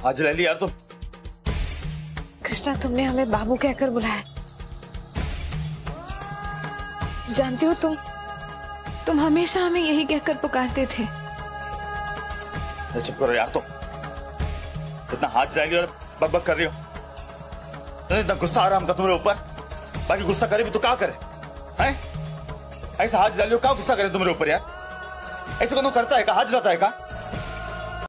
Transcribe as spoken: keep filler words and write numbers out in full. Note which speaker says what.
Speaker 1: आज ले ली यार तुम।
Speaker 2: कृष्णा, तुमने हमें बाबू कहकर बुलाया। जानती हो तुम तुम हमेशा हमें यही कहकर पुकारते थे।
Speaker 1: चुप करो यार, तुम इतना हाथ जाएगी और बक बक कर रही हो। इतना गुस्सा आ रहा हमका तुम्हारे ऊपर, बाकी गुस्सा करे भी तो क्या करे हैं? ऐसा हाथ डालियो, क्या गुस्सा करे तुम्हारे ऊपर यार? ऐसे कौन करता है का? हाथ जाता है का?